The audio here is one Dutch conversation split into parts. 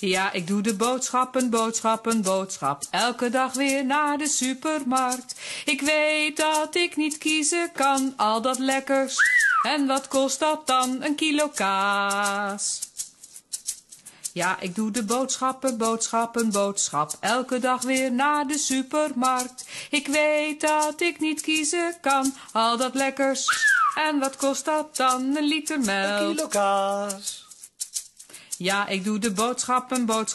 Ja, ik doe de boodschap. Elke dag weer naar de supermarkt. Ik weet dat ik niet kiezen kan, al dat lekkers. En wat kost dat dan, een kilo kaas? Ja, ik doe de boodschap. Elke dag weer naar de supermarkt. Ik weet dat ik niet kiezen kan, al dat lekkers. En wat kost dat dan, een liter melk? Een kilo kaas. Ja, ik doe de boodschap.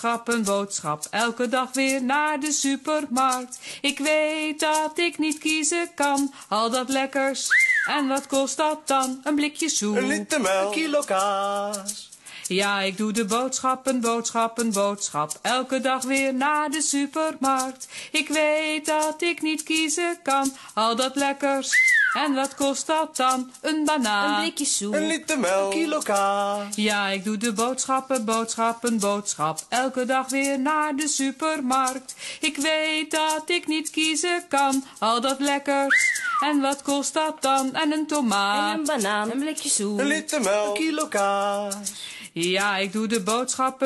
Elke dag weer naar de supermarkt. Ik weet dat ik niet kiezen kan, al dat lekkers. En wat kost dat dan, een blikje soep? Een liter melk. Een kilo kaas. Ja, ik doe de boodschap. Elke dag weer naar de supermarkt. Ik weet dat ik niet kiezen kan, al dat lekkers. En wat kost dat dan, een banaan? Een blikje soep. Een liter melk. Een kilo kaas. Ja, ik doe de boodschap. Elke dag weer naar de supermarkt. Ik weet dat ik niet kiezen kan, al dat lekkers. En wat kost dat dan, en een tomaat? En een banaan, een blikje soep. Een liter melk. Een kilo kaas. Ja, ik doe de boodschap.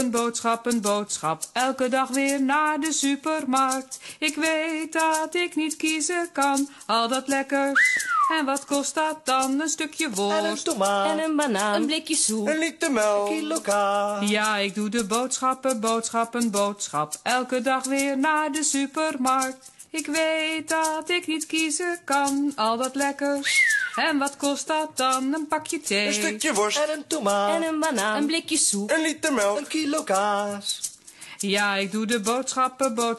Elke dag weer naar de supermarkt. Ik weet dat ik niet kiezen kan, al dat lekkers. En wat kost dat dan, een stukje worst? En een tomaat. En een banaan, een blikje soep. Een liter melk. Een kilo kaas. Ja, ik doe de boodschap. Elke dag weer naar de supermarkt. Ik weet dat ik niet kiezen kan, al dat lekkers. En wat kost dat dan, een pakje thee? Een stukje worst. En een tomaat. En een banaan, een blikje soep. Een liter melk. Een kilo kaas. Ja, ik doe de boodschap.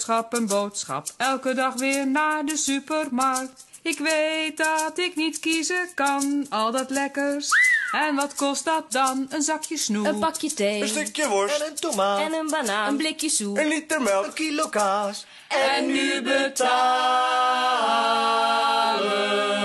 Elke dag weer naar de supermarkt. Ik weet dat ik niet kiezen kan, al dat lekkers. En wat kost dat dan, een zakje snoep? Een pakje thee. Een stukje worst. En een tomaat. En een banaan, een blikje soep. Een liter melk. Een kilo kaas. En nu betalen.